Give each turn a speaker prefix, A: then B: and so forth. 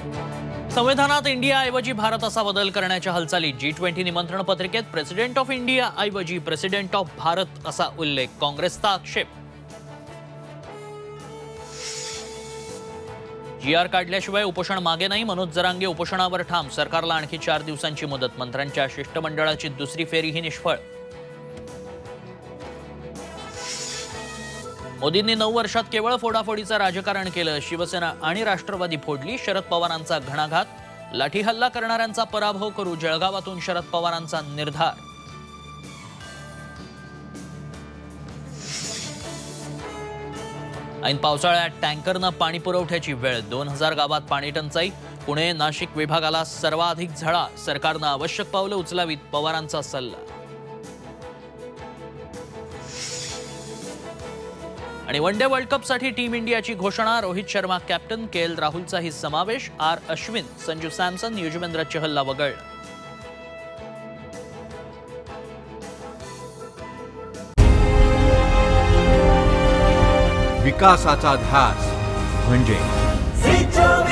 A: संविधानात इंडियाऐवजी भारत असा बदल करण्याच्या हालचाली G20 निमंत्रण पत्रिकेत प्रेसिडेंट ऑफ इंडिया ऐवजी प्रेसिडेंट ऑफ भारत असा उल्लेख, काँग्रेसचा आक्षेप. GR काढल्याशिवाय उपोषण मागे नाही, मनोज जरांगे उपोषणावर ठाम. सरकारला आणखी 4 दिवसांची मुदत. मंत्र्यांच्या शिष्टमंडळाची दुसरी फेरीही निष्फळ. मोदींनी 9 वर्षात केवळ फोडाफोडीचं राजकारण केलं. शिवसेना आणि राष्ट्रवादी फोडली. शरद पवारांचा घणाघात. लाठी हल्ला करणाऱ्यांचा पराभव करू, जळगावातून शरद पवारांचा निर्धार. ऐन पावसाळ्यात टँकरनं पाणी पुरवठ्याची वेळ. 2000 गावात पाणी टंचाई. पुणे नाशिक विभागाला सर्वाधिक झळा. सरकारनं आवश्यक पावलं उचलावीत, पवारांचा सल्ला. आणि वन डे वर्ल्ड कपसाठी टीम इंडियाची घोषणा. रोहित शर्मा कॅप्टन, KL राहुलचाही समावेश. अश्विन, संजू सॅमसन, युजवेंद्र चहलला वगळलं.
B: विकासाचा ध्यास म्हणजे